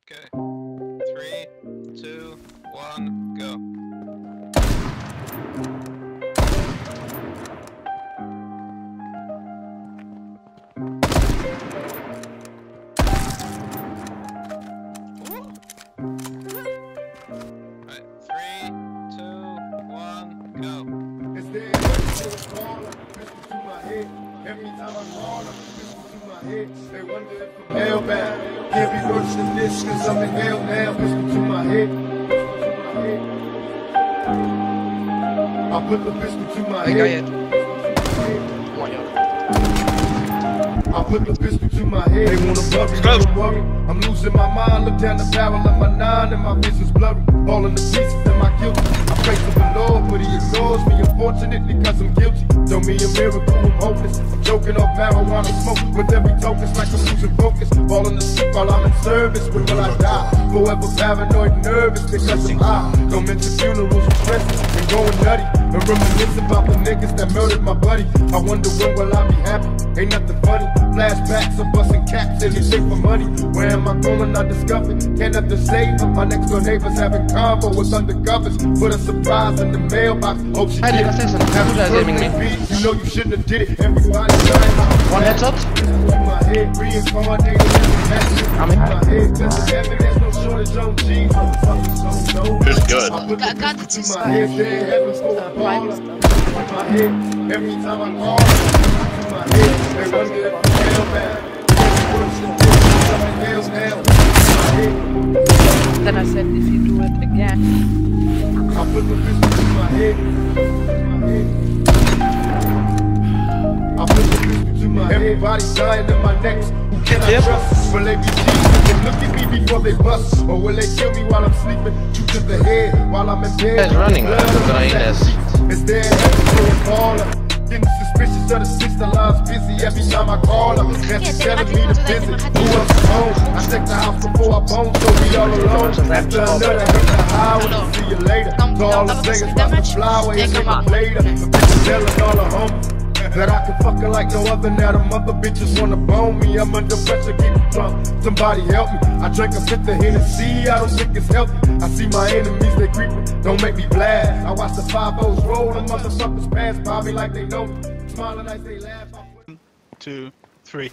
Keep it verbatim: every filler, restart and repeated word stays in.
Okay. Three, two, one, go. Alright, three, two, one, go. It's there, it's caller, pistol to my head. Every time I call her, pistol to my head. They wonder if I'm hellbound. Can't be worse than this, cause I'm in hell now. Pistol to my head, pistol to my head. I put the pistol to my head. I put the pistol to my head. They wanna bury me, don't worry. I'm losing my mind. Look down the barrel of my nine and my vision's blurry. Falling to pieces, am I guilty? I pray to the Lord, but he ignores me, unfortunately, cause I'm guilty. Don't mean a miracle, I'm hopeless. I'm choking off marijuana smoke with every token, it's like I'm losing focus. Falling asleep while I'm in service, when will I die? Forever paranoid, nervous because I'm high. Don't mention funerals and stresses and going nutty. And reminisce about the niggas that murdered my buddy. I wonder when will I be happy? Ain't nothing funny. Flashbacks of busting caps, anything for money. Where am I going? I discovered. Can't have to save them. My next door neighbors having convo with undercovers. Put a surprise in the mailbox. Hope she did it. Have a birthday beat. You know you shouldn't have did it. Everybody dying. One headshot. My head reincarnated. I'm in. My head just heaven. There's no shortage on G's. It's good. Got, got it to my head. Dead heaven for a baller. My head. Every time I call my head. They wonder if I'm hellbound. Then I said, if you do it again. I put the pistol to my head. I put the pistol to my head. Everybody dying in my necks. Who can I Yep. trust? Will they be Jesus and look at me before they bust? Or will they kill me while I'm sleeping? Shoot to the head while I'm in bed. It's running, Blood man. on the Ines. sheets. It's there, for a caller. Getting suspicious of the sister line's busy every time I call her. Nancy telling me to visit. Who else is home? I check the house before I bone, so we all alone. After another hit the highway, see you later. To all the niggas about to fly away and take them later. The bitches telling all the homies that I can fuck her like no other. Now the mother bitches wanna bone me. I'm under pressure, getting drunk. Somebody help me. I drank a fifth of Hennessy. I don't think it's healthy. I see my enemies, they creeping. Don't make me blast. I watch the five O's roll and motherfuckers pass by me like they know me. Smiling as they laugh. One, two, three.